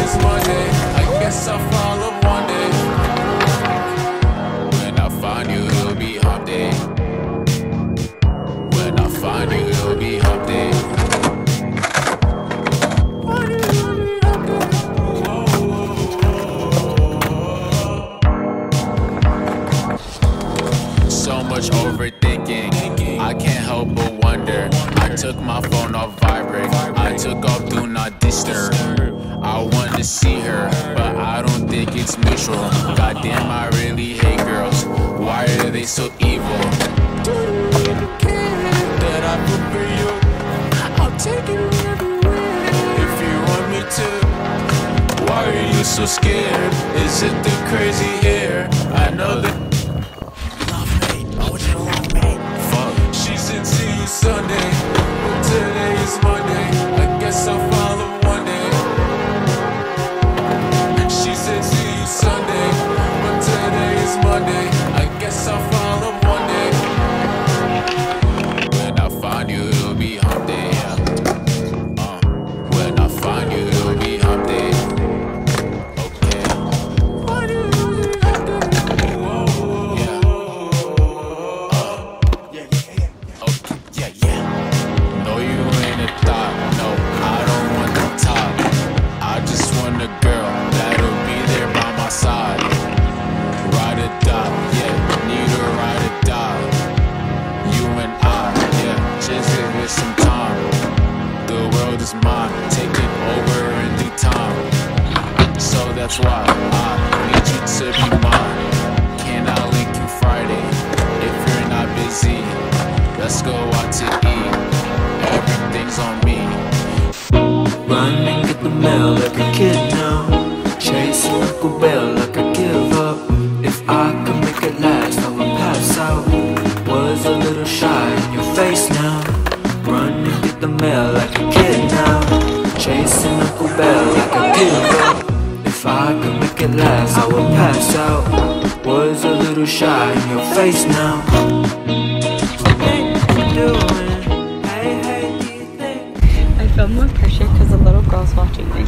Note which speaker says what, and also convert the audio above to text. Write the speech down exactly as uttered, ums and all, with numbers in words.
Speaker 1: is Monday. I guess I'll follow one day. When I find you, it'll be hump day. When I find you, it'll be hump day. So much overthinking, I can't help but wonder. I took my phone off vibrate, I took off do not disturb. I want to see her, but I don't think it's mutual. Goddamn, I really hate girls. Why are they so evil? Do you care that I prepare you? I'll take you everywhere if you want me to. Why are you so scared? Is it the crazy hair? I know that. Sunday, but today is Monday. I guess I'll follow one day. She said see you Sunday, but today is Monday. I guess I'll follow one day. When I find you, it'll be hump day. Yeah. Uh, when I find you, it'll be hump day. Okay. Yeah. Uh, okay. Yeah, yeah. No, you ain't a thought. No, I don't want the top. I just want a girl that'll be there by my side. Ride or die, yeah. Need a ride or die. You and I, yeah. Just give it some time. The world is mine. Take it over in due time. So that's why I need you to be mine. Can I link you Friday if you're not busy? Let's go out to eat, everything's on me.
Speaker 2: Run and get the mail like a kid now. Chasing Uncle Bell like I give up. If I could make it last, I would pass out. Was a little shy in your face now. Run and get the mail like a kid now. Chasing Uncle Bell like I give up. If I could make it last, I would pass out. Was a little shy in your face now.
Speaker 3: I feel more pressure because the little girl's watching my